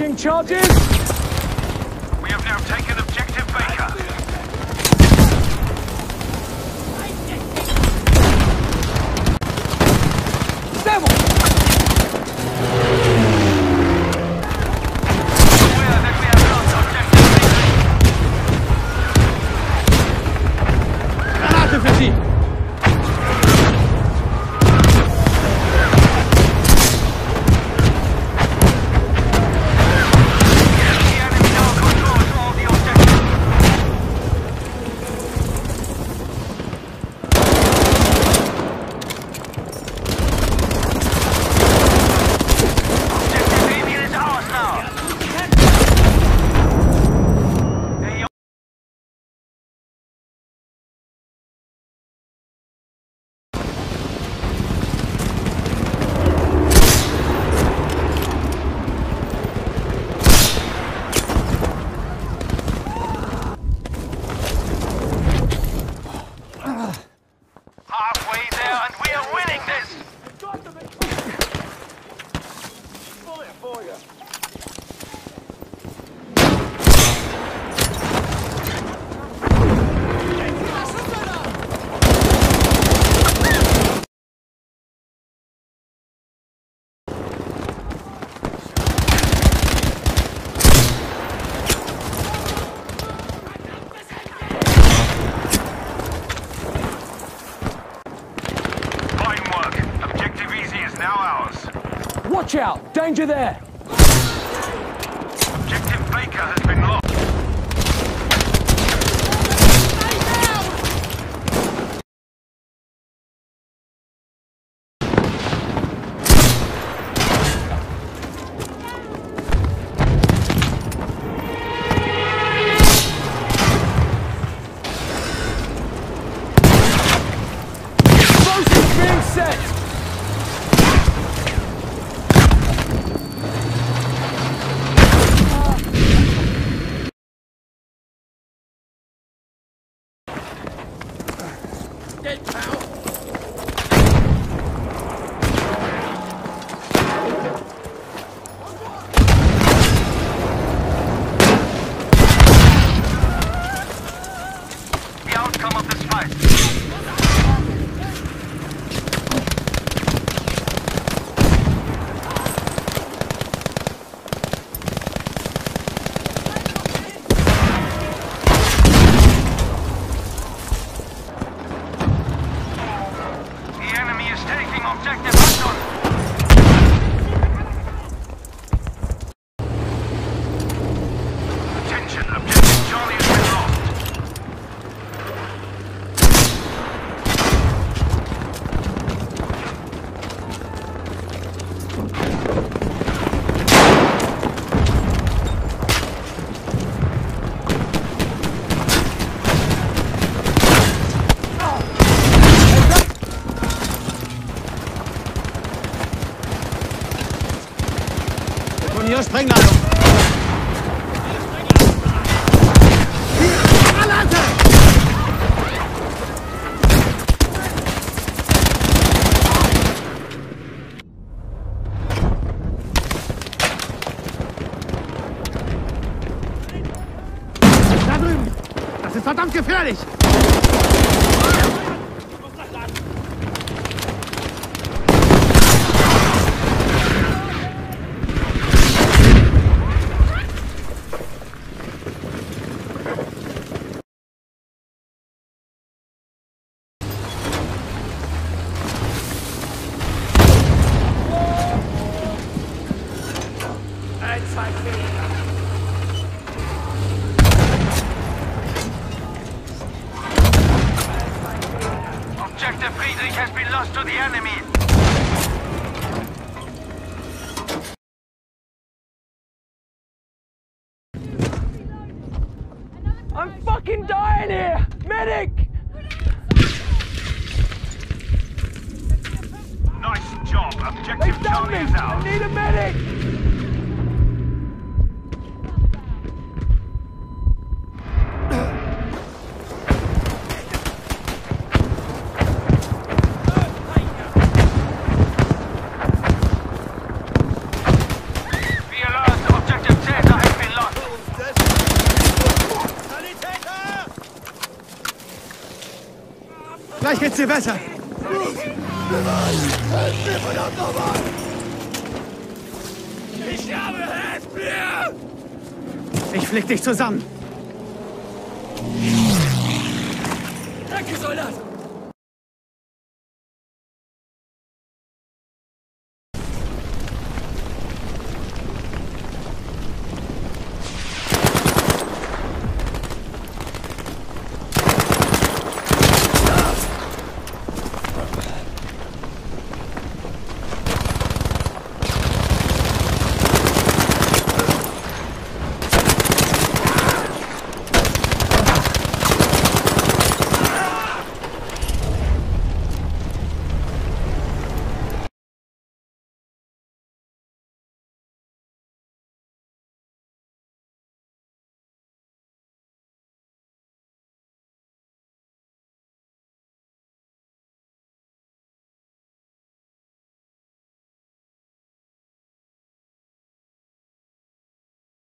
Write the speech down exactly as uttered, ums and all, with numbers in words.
Taking charges! We have now taken objective Baker. Devil! Aware that we have lost objective Baker. Granate für Sie! Halfway there and we are winning this! Watch out! Danger there! Objective Baker has been lost. Explosives being set! Dead, pal. The outcome of this fight. Objective Anton! Attention, objective Charlie has been lost. Von hier Sprengladung! Granate! Da drüben! Das ist verdammt gefährlich! Objective Friedrich has been lost to the enemy. I'm fucking dying here! Medic! Nice job. Objective They've done Charlie me! is out. I need a medic! Be alert, objective Gleich geht's dir besser. Ich sterbe, helft mir! Ich flick dich zusammen. Danke, Soldat!